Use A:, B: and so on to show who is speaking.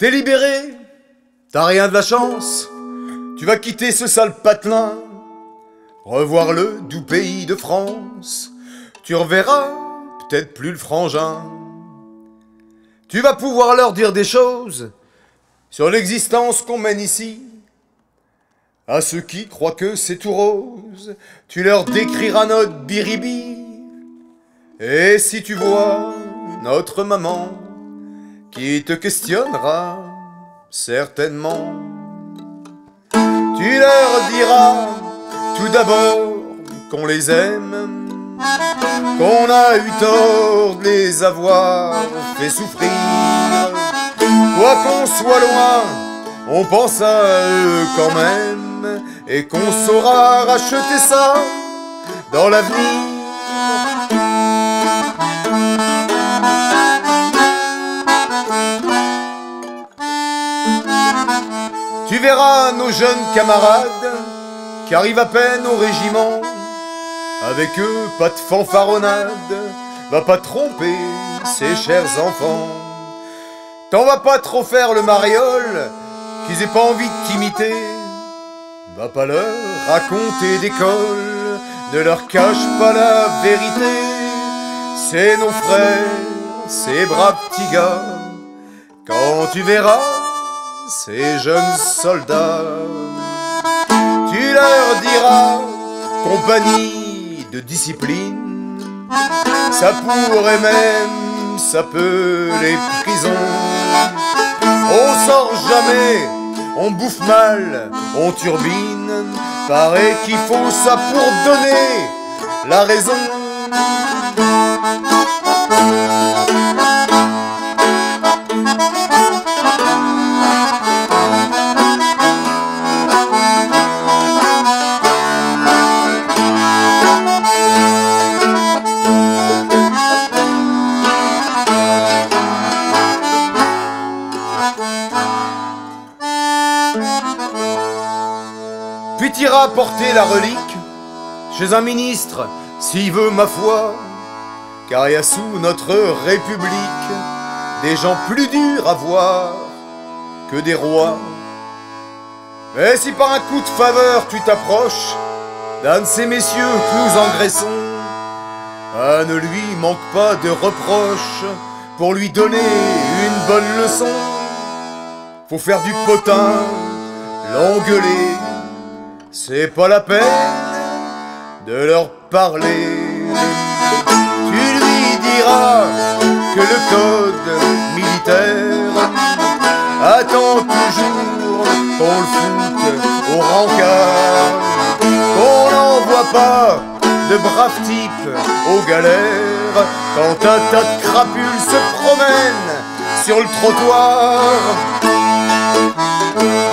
A: T'es libéré, t'as rien de la chance, tu vas quitter ce sale patelin, revoir le doux pays de France, tu reverras peut-être plus le frangin. Tu vas pouvoir leur dire des choses sur l'existence qu'on mène ici. À ceux qui croient que c'est tout rose, tu leur décriras notre biribi. Et si tu vois notre maman qui te questionnera certainement, tu leur diras tout d'abord qu'on les aime, qu'on a eu tort de les avoir fait souffrir. Quoi qu'on soit loin, on pense à eux quand même, et qu'on saura racheter ça dans l'avenir. Tu verras nos jeunes camarades qui arrivent à peine au régiment. Avec eux, pas de fanfaronnade, va pas tromper ces chers enfants. T'en vas pas trop faire le mariole, qu'ils aient pas envie de t'imiter. Va pas leur raconter d'école, ne leur cache pas la vérité. C'est nos frères, ces braves petits gars, quand tu verras ces jeunes soldats, tu leur diras compagnie de discipline, ça pourrait même s'appeler prison. On sort jamais, on bouffe mal, on turbine, paraît qu'il faut ça pour donner la raison. Puis t'iras porter la relique chez un ministre, s'il veut ma foi, car il y a sous notre République des gens plus durs à voir que des rois. Mais si par un coup de faveur tu t'approches d'un de ces messieurs que nous engraissons, ne lui manque pas de reproches pour lui donner une bonne leçon. Faut faire du potin, l'engueuler, c'est pas la peine de leur parler. Tu lui diras que le code militaire attend toujours qu'on le foute au rencard, qu'on n'envoie pas de braves types aux galères quand un tas de crapules se promènent sur le trottoir.